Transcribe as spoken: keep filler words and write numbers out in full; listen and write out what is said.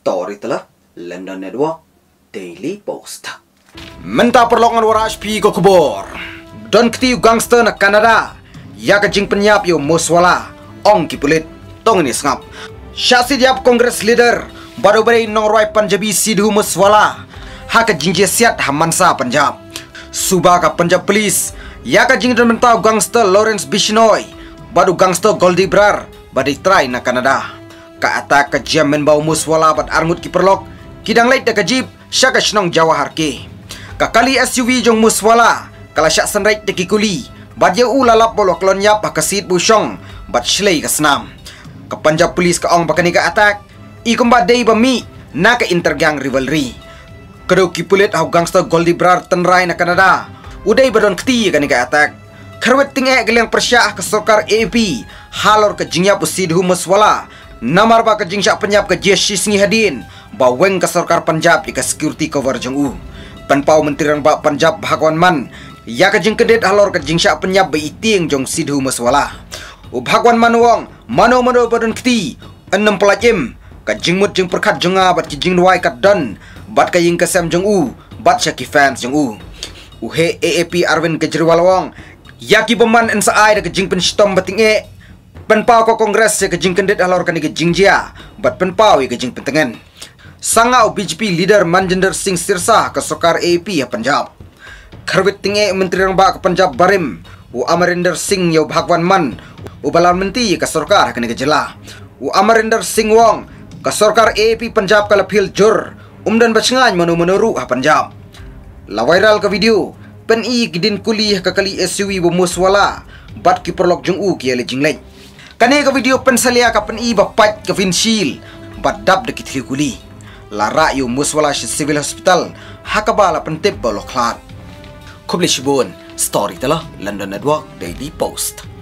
Story telah London Network Daily Post. Menta perlongan waraj pi ko kubor. Don kti gangster na Canada. Ya kajing penyap yo muswala. Ong kipulit. Tong ini sengap. Syasi diap Kongres leader. Baru beri nongroi Punjabi sidhu muswala. Ha kajing jesiat hamansa Punjab. Subah ka Punjab Police. Ya kajing don mentau gangster Lawrence Bishnoi. Baru gangster Goldie Brar. Badai try na Canada. Ka atak ka jam menbau muswala bat arngut ki perlok. Kidang lait da ka jeep. Syaka shnong Jawa harke. Kakali S U V jong muswala. Kala syak senrait de kikuli. Bad ye u lalap bolok lonyap ha kasit busyong. Bad shlei ka senam. Ka Punjab Police ka ong bakani ka atak. I kumba day bami. Na ka intergang rivalry. Kado ki pulit hau gangster Goldie Brar tenrai na Canada. Uday badon kti ka ni ka atak. Karwet tinge geliang persyah ke sokar A P. Halor ke jingyap usidhu muswala. Namar ba ke jingsyak penyap ke jeshi singi hadin. Baweng ke sorkar Punjab ika security cover jeng u. Penpau Menteri Rang Bak Punjab Bhagwan Man. Ya ke jing kedet halor ke jingsyak penyap beiting jong sidhu muswala. U Bhagwan Man wong. Mano mano badan keti. Enam pelajim. Ka jingmut jeng perkat jenga bat ki jing nuai kat don. Bat ka ying kesem jeng u. Bat syaki fans jeng u. U he A A P Arvind Kejriwal wong. Ya ki beman ensaai da ke jing penstom bating e. Penpau ko Kongres ya ke jing kendet halor kan ke jing jia. Bat penpau ya ke jing pentengen. Sangau B J P leader Manjinder Singh Sirsah ke sokar A P ya Punjab. Karwit tinge Menteri Rang Bak ke Punjab Barim. U Amarinder Singh ya Bhagwan Man. U Balan Menti ke sorkar kan ke jela. U Amarinder Singh wong ke sorkar A P Punjab kala phil jur. Umdan bacngan manu menuru ha Punjab. La viral ke video. Pen i gidin kuliah ke kali S U V bumuswala. Bat ki perlok jung u ki ale jinglek. Kane ke video pensalia ka pen i bapat ke windshield. Bat dap de kitri kuli. Lara yu muswala shi civil hospital. Hakabala pentip bolok klat. Kublish bun. Story telah London Network Daily Post.